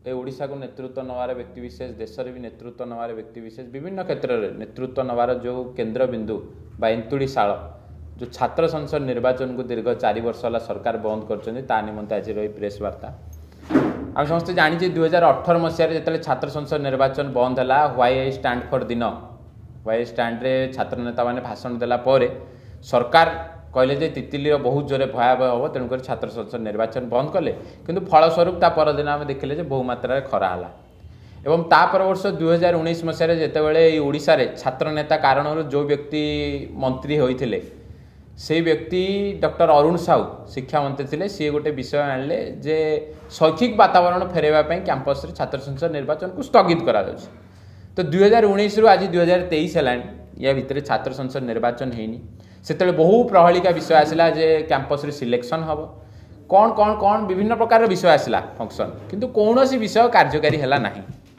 ए ओडिशा को नेतृत्व नवार व्यक्तिविशेष देश भी नेतृत्व नवार व्यक्तिविशेष विभिन्न क्षेत्र में नेतृत्व नवार जो केन्द्र बिंदु बा एंतुड़ीशाल जो छात्र संसद निर्वाचन को दीर्घ 4 वर्ष है सरकार बंद कर निमंते आज रही प्रेस वार्ता आम समस्त जानी 2018 मसीह जो छात्र संसद निर्वाचन बंद है व्हाई आई स्टैंड फॉर दिन व्हाई स्टैंड रे छात्र नेता मैंने भाषण देला सरकार कहले जे तितिली बहुत जोरे भयावह हम तेणुक छात्र संसद निर्वाचन बंद कले किंतु फलस्वरूप ता परदिन आम देखिले बहु मात्रा खरा है एवं तापर वर्ष 2019 मसीह जितेबाला ओडिशा रे छात्र नेता कारण जो व्यक्ति मंत्री होते से व्यक्ति डॉक्टर अरुण साहू शिक्षा मंत्री थे सी गोटे विषय आनिले जे शैक्षिक वातावरण फेरवाई कैंपस रे छात्र संसद निर्वाचन को स्थगित करा तो 2019 रु आज 2023 है या भितर छात्र संसद निर्वाचन होनी से बहु प्रहलिका विषय आसला जे कैंपस रे सिलेक्शन हम कौन कौन कौन विभिन्न प्रकार विषय आसला फंक्शन किंतु कौन सी विषय कार्यकारी है ना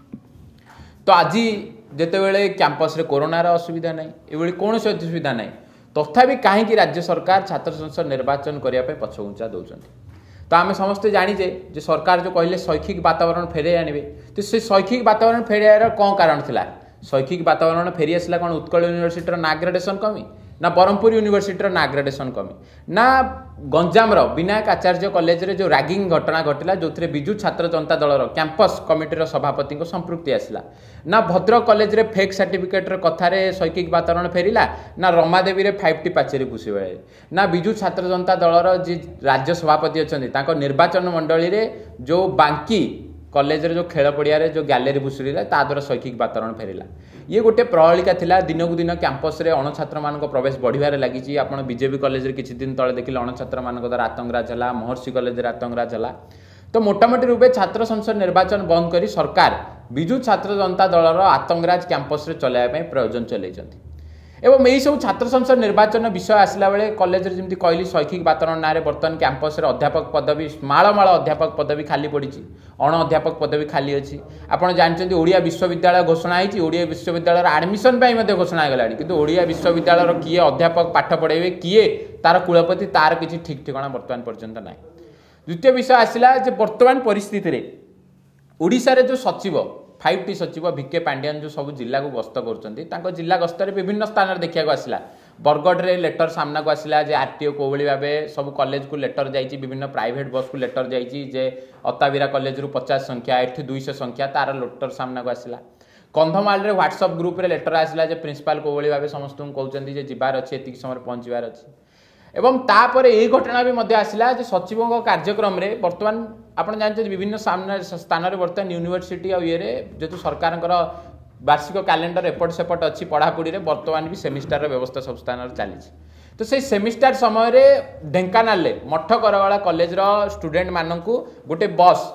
तो आज जितेबाला कैंपस रे कोरोनार असुविधा ना ये कौन असुविधा ना तथापि कहीं राज्य सरकार छात्र संसद निर्वाचन करने पछघुंचा दौरान तो आम समस्ते जानीजे जे सरकार जो कहले शैक्षिक वातावरण फेरे आने तो से शैक्षिक वातावरण फेर कौन कारण थिला शैक्षिक वातावरण फेरी आसला कौन उत्कल यूनिवर्सिटी ना ग्रेडेसन कमी ना ब्रह्मपुर यूनिवर्सिटी ना ग्रेडेसन कमी ना गंजाम विनायक आचार्य कॉलेज रे जो रैगिंग घटना घटला जो विजु छात्र जनता दल कैंपस कमिटी सभापति संपृक्ति आसला ना भद्रक कॉलेज रे फेक सर्टिफिकेट कथार शैक्षिक वातावरण फेरिला ना रमादेवी रे 5T पाचेरी भूसी बेले ना विजु छात्र जनता दलर जी राज्य सभापति अच्छा निर्वाचन मंडली रे जो बांकी कॉलेज रे जो खेल पड़िया रे जो गैलेरी भूसुड़ा ता द्वारा शैक्षिक वातावरण फेरिला ये गोटे प्रहलिका थिला दिनक दिन कैंपस रे अणछात्र मान प्रवेश बढ़िबार लगी आप बीजेपी कॉलेज रे किछि दिन तले देखिले अणछात्र मान द्वारा आतंकराज है महर्षि कॉलेज रे आतंकराज है तो मोटामोटी रूपे छात्र संसद निर्वाचन बंद करी सरकार विजु छात्र जनता दलर आतंकराज कैंपस रे चलाइबा प्रयोजन चलैछंती एवं यही सब छात्र संसद निर्वाचन विषय आसला बेले कॉलेज रे जमी कहली शैक्षिक वातावरण ना बर्तमान कैंपस रे अध्यापक पदवी माल माल अध्यापक पदवी खाली पड़ी अण अध्यापक पदवी खाली अच्छी आपड़ जानते ओडिया विश्वविद्यालय घोषणा होती ओडिया विश्वविद्यालय आडमिशन घोषणा होगा कि ओडिया विश्वविद्यालय किए अध्यापक पाठ पढ़ेबे किए तार कुलपति तार किसी ठीक ठिकाना बर्तमान पर्यंत ना द्वितीय विषय आसला बर्तमान परिस्थिति रे ओडिशा रे जो सचिव 5T सचिव भिके पांड्यान जो सब जिला को गस्त कर जिला गस्तर विभिन्न स्थान देखा आसला बरगढ़ रे लेटर सामना को आसला जे आरटीओ कोभली भाव सब कॉलेज को लेटर जाइए विभिन्न प्राइवेट बस को लेटर जाइए अताविरा कॉलेज रु 50 संख्या एठी 200 संख्या तार लेटर सामना को आसला कंधमाल रे व्हाट्सएप ग्रुप रे लेटर आसला जे प्रिंसिपल कोभली भाव समस्त कहते हैं जीवार अच्छे एतिक समय पहुँचबार अच्छे एवं तापर यही घटना भी मध्य आसला जे सचिवों कार्यक्रम रे वर्तमान आपन जानते विभिन्न स्थान में बर्तमान यूनिवर्सिटी और ये जेतु सरकार वार्षिक कैलेंडर एपट सेपट अच्छी पढ़ापढ़ी में बर्तमान भी सेमिस्टार व्यवस्था सब स्थान चली तो से सेमिस्टार समय ढेंकानाल मठ करगला कॉलेज स्टूडेंट मानक गोटे बस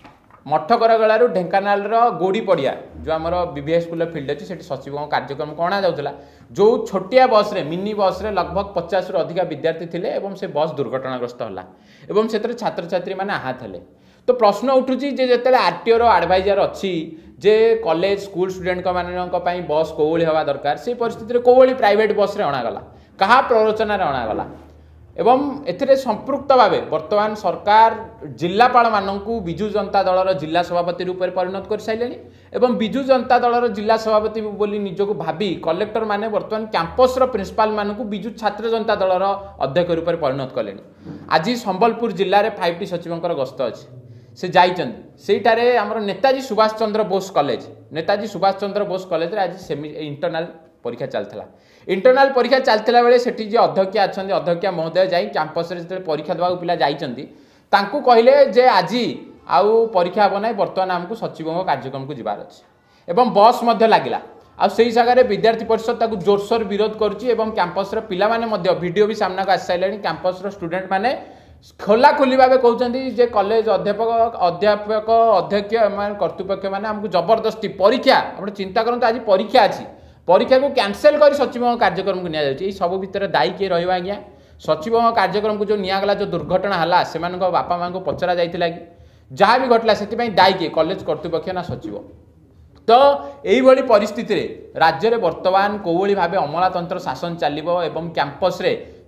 मठ करगलू ढेंकानाल गोड़ी पड़िया जो आम बीबीएस स्कूल फील्ड अच्छी से सचिवों कार्यक्रम को अणा जाऊला जो छोटिया बस रे मिनी बस रे लगभग 50 रु अधिक विद्यार्थी थे एवं से बस दुर्घटनाग्रस्त होला एवं से छात्र छात्री मैंने आहत हेले तो प्रश्न उठुची जे जेतेले आरटीओ रो एडवाइजर अच्छी जे कॉलेज स्कूल स्टूडेंट मानी बस कोवली हवा दरकार से परिस्थिति रे कोवली प्राइवेट बस रे अणागला कहा प्ररोचना रे अणागला एवं एथिरे संपृक्त भावे वर्तमान सरकार जिलापाल मानकू विजु जनता दलर जिला सभापति रूप में परिणत कर साइलेनी एवं विजु जनता दलर जिला सभापति बोली निजको भाभी कलेक्टर माने वर्तमान कैंपस रो प्रिंसिपल मानकू विजु छात्र जनता दलर अध्यक्ष रूप में परिणत कलेनी आज संबलपुर जिले में 5T सचिवंकर गस्त अच्छी से जाइछन्ति सेठारे हमर नेताजी सुभाष चंद्र बोस कॉलेज नेताजी सुभाष चंद्र बोस कॉलेज रे आज इंटरनल परीक्षा चलता इंटरनल परीक्षा चलता बेले सेठी जे अध्यक्षा अच्छा अध्यक्षा महोदय जाई कैंपस रे जे परीक्षा देवा पिला जाइछन्ति तांकू कहले जे आज आउ परीक्षा हम ना बर्तमान आमको सचिवों कार्यक्रम को जीवार अच्छे एवं बस मध्य लगिला आ से जगह विद्यार्थी परिषद ताकू जोरसोर विरोध करुच्ची एवं कैंपस पिला माने मध्य वीडियो भी सामना को आसी साइलानी कैंपस स्टूडेंट माने खोला खोली भाव कहते जे कॉलेज अध्यापक अध्यक्ष कर्तृपक्ष मैंने आमको जबरदस्ती परीक्षा आप चिंता करते आज परीक्षा अच्छी परीक्षा को कैंसल कर सचिव कार्यक्रम को नि सब भितर दायी किए रहा आज्ञा सचिव कार्यक्रम को जो निगला जो दुर्घटना है से बापा माँ को पचरा जाता कि जहाँ भी घटला से दायी किए कॉलेज कर्तृपक्ष ना सचिव तो यही परिस्थिति रे राज्य में वर्तमान कोवली भाव अमलातंत्र शासन चलो एवं कैंपस रे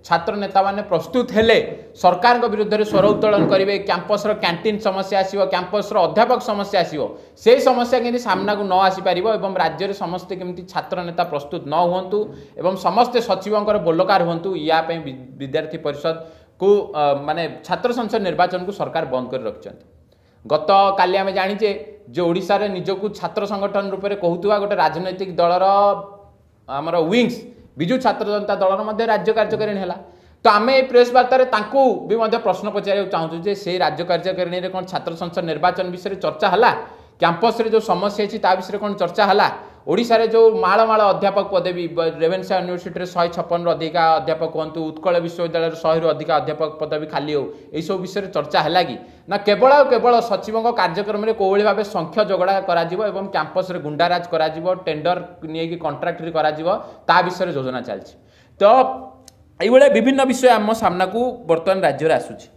छात्र नेता माने प्रस्तुत हेले सरकार विरुद्ध में स्वर उत्तोलन करेंगे कैंपस कैंटीन समस्या आसो कैंपस अध्यापक समस्या आसो से समस्या केमती सामना को न आसीपर और राज्य में समस्ते केमती छात्र नेता प्रस्तुत न हुंतु एवं समस्ते सचिवों बोलकार हुंतु या विद्यार्थी परिषद को माने छात्र संसद निर्वाचन को सरकार बंद कर रखिंट गत काली आम जाचे जो ओडिशा रे निजकू छात्र संगठन रूप में कहूवा गोटे राजनैतिक दलर आमर विंग्स विजु छात्र जनता दलर मध्य राज्य कार्यकारिणी है तो आम ये प्रेस वार्ता भी प्रश्न पचार चाहूँ जे से राज्य कार्यकारिणी में कौन छात्र संसद निर्वाचन विषय चर्चा है कैंपस रे जो समस्या अच्छी विषय कौन चर्चा है ओडिशा रे जो माल माल अध्यापक पदवी रेवेन्सा यूनिवर्सिटी 156 अधिका अध्यापक हूँ उत्कल विश्वविद्यालय 100 रु अधिक अध्यापक पदवी खाली हो यही विषय चर्चा है कि ना केवल केवल सचिवों कार्यक्रम में कौली भाव संख्य जोगड़ा कर कैंपस रे गुंडाराज कर टेंडर नहीं कंट्राक्ट करा विषय योजना चलती तो ये विभिन्न विषय आम सामना को बर्तमान राज्य आसूची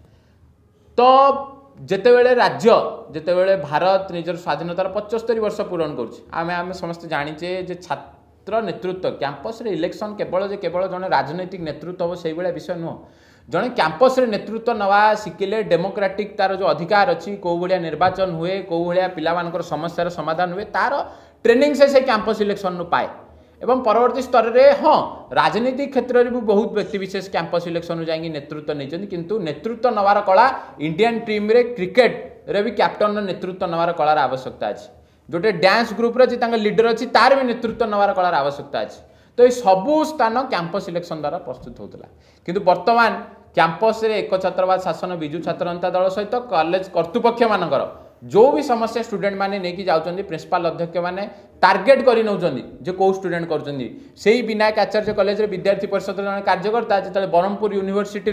तो जितेबले राज्य जितेबले भारत निजर स्वाधीनतार 75 वर्ष पूरण करें समस्ते जाचे जे छात्र नेतृत्व कैंपस रे इलेक्शन केवल जड़े राजनैतिक नेतृत्व हम से विषय नुह जड़े कैंपस रे नेतृत्व नवा शिखिले डेमोक्रेटिक तार जो अधिकार अच्छी कौ भाया निर्वाचन हुए कौ भाया पिलामानकर समस्यार समाधान हुए तार ट्रेनिंग से कैंपस इलेक्शन पाए एवं परवर्ती स्तर में हाँ राजनीतिक क्षेत्र में भी बहुत व्यक्तिविशेष कैंपस इलेक्शन जाएंगे नेतृत्व नहीं किंतु नेतृत्व नवार कला इंडियन टीम रे क्रिकेट रे भी कैप्टन नेतृत्व नवार कलार आवश्यकता अच्छी जोटे डांस ग्रुप रे लीडर अच्छी तार भी नेतृत्व नवार कलार आवश्यकता अच्छी तो ये सबू स्थान कैंपस इलेक्शन द्वारा प्रस्तुत होता किंतु वर्तमान कैंपस रे एक छात्रवाद शासन विजु छात्र जनता दल सहित कॉलेज कर्तृपक्ष मानकर जो भी समस्या स्टूडेंट माने नहीं जाऊँच प्रिंसिपाल अध्यक्ष माने टार्गेट कर जो कौ स्टूडेंट कर विनायक आचार्य कॉलेज विद्यार्थी परिषद जन कार्यकर्ता जो ब्रह्मपुर यूनिवर्सिटी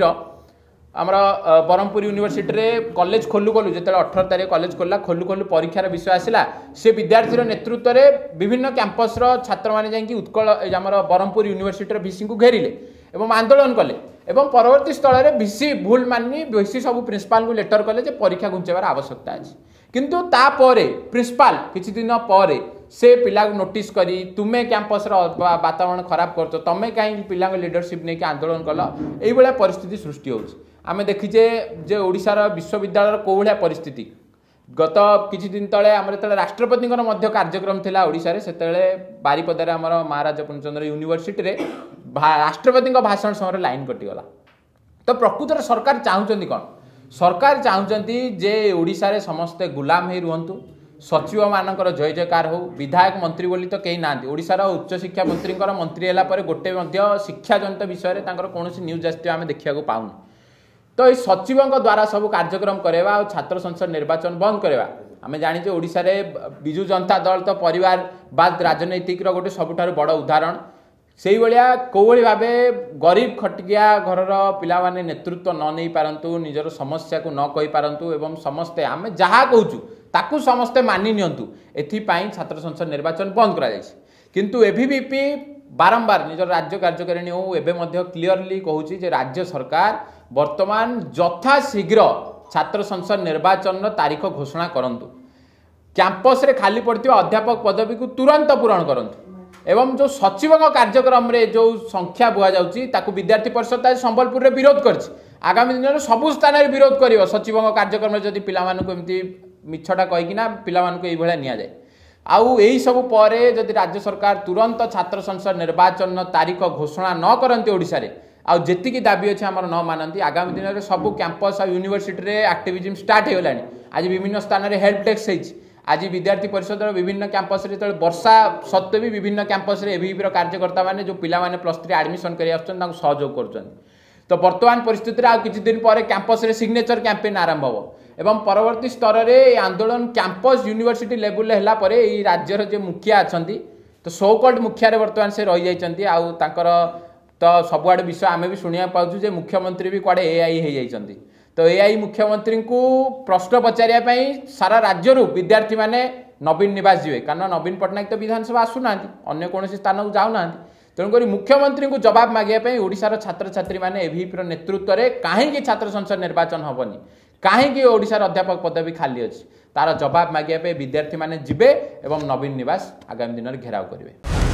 आमर ब्रह्मपुर यूनिवर्सिटी रे कॉलेज खोलु खोलु जो 18 तारीख कॉलेज खोला खोलु खोलु परीक्षार विषय आसला से विद्यार्थी नेतृत्व में विभिन्न कैंपस छात्र मैंने जाकि उत्कल आमर ब्रह्मपुर यूनिवर्सिटी भिसी को घेरिले एवं आंदोलन कले एवं परवर्ती स्थल में भिसी भूल मानी भिसी सब प्रिंसिपाल को लेटर कले परीक्षा घुंचेबार आवश्यकता अच्छी किंतु तापर प्रिंसिपाल किछि दिन पर से पिला नोटिस करी तुम्हें कैंपस वातावरण खराब कर तुम्हें कहीं पिला लीडरशिप नहीं आंदोलन कल ये परिस्थिति सृष्टि होउछि आमे देखिचे जे ओडिशार विश्वविद्यालय कौ भाया परिस्थिति गत किछि दिन तले आमर तले राष्ट्रपति कार्यक्रम थिला ओडिशा रे सेतेले बारिपदारे आमर महाराजा पूर्णचंद्र यूनिवर्सिटी रे राष्ट्रपति भाषण समय लाइन कटिगला तो प्रकृतर सरकार चाहूँगी कौन सरकार चाहूँगी जे ओडिशा रे समस्ते गुलाम ही रुहंतु सचिव मानकर जय जयकार हो विधायक मंत्री बोली तो कहीं ना ओडिशार उच्च शिक्षा मंत्री मंत्री है गोटे शिक्षा जनित विषय में कौन न्यूज आसती आम देखा पाऊन तो ये सचिवों द्वारा सब कार्यक्रम करवा और छात्र संसद निर्वाचन बंद करवा आम जाचे ओडिशा रे विजु जनता दल तो परिवारवाद राजनैतिक गोटे सबुठारु बड़ उदाहरण से भाया कौली भाव गरीब खटिया घर पिला माने नेतृत्व न नहीं पारंतु निजर समस्या को न कहि पारंतु एवं समस्ते आम जहाँ कहूँ ताकू समस्ते मानि नियंतु एथिपाई छात्र संसद निर्वाचन बंद करा जायछि किंतु एबीवीपी बारंबार निजर राज्य कार्यकारिणी हो एबे क्लीयरली कहूँ जे राज्य सरकार वर्तमान यथा शीघ्र छात्र संसद निर्वाचन तारीख घोषणा करंतु कैंपस रे खाली पड़ता अध्यापक पदवी को तुरंत पूरण करंतु एवं जो सचिवों कार्यक्रम रे जो संख्या बुआ जाउची ताकू विद्यार्थी परिषद संबलपुर रे विरोध करछि आगामी दिन में सबु स्थान में विरोध कर सचिवों कार्यक्रम में जदि पिला एमती मिछटा कहीकिना पिला नि जाए आउ यही सब पर जदि राज्य सरकार तुरंत छात्र संसद निर्वाचन तारीख घोषणा न करती ओडिशा रे आउ जेतिकी दाबी अच्छे आमर न मानती आगामी दिन में सब कैंपस और यूनिवर्सिटी रे एक्टिविज्म स्टार्ट हो गलानी आज विभिन्न स्थान में हेल्प डेस्क होइछि आज विद्यार्थी परिषद विभिन्न कैंपस रे वर्षा सत्वे भी विभिन्न कैंपस रे एबीवीपी कार्यकर्ता माने जो पिला माने +3 एडमिशन करि आछन तांको सहयोग करछन तो वर्तमान परिस्थिति रे आ किछि दिन पर कैंपस रे सिग्नेचर कैंपेन आरंभ हो एवं परवर्ती स्तर रे आंदोलन कैंपस यूनिवर्सिटी लेवल हैला परे ई राज्यर जे मुखिया अछंती तो सोकल्ड मुखिया रे वर्तमान से रहि जाइछंती आउ तांकर तो सबुआडे विषय आमे भी सुनिया पाउछु जे मुख्यमंत्री भी कुआडे एआई हे जाइछंती तो एआई मुख्यमंत्री को प्रश्न पचारिया पई सारा राज्य विद्यार्थी माने नवीन निवास जीवे कारण नवीन पट्टनायक तो विधानसभा आसुना अन्य कौन स्थान को जाऊना तेणुक मुख्यमंत्री को जवाब मागे ओडिशार छात्र छात्री माने एबीवीपी नेतृत्व में कहीं छात्र संसद निर्वाचन हेनी कहीं ओडिशार अध्यापक पदवी खाली अच्छी तार जवाब मागे विद्यार्थी माने जिबे एवं नवीन निवास आगामी दिन में घेराव करेंगे।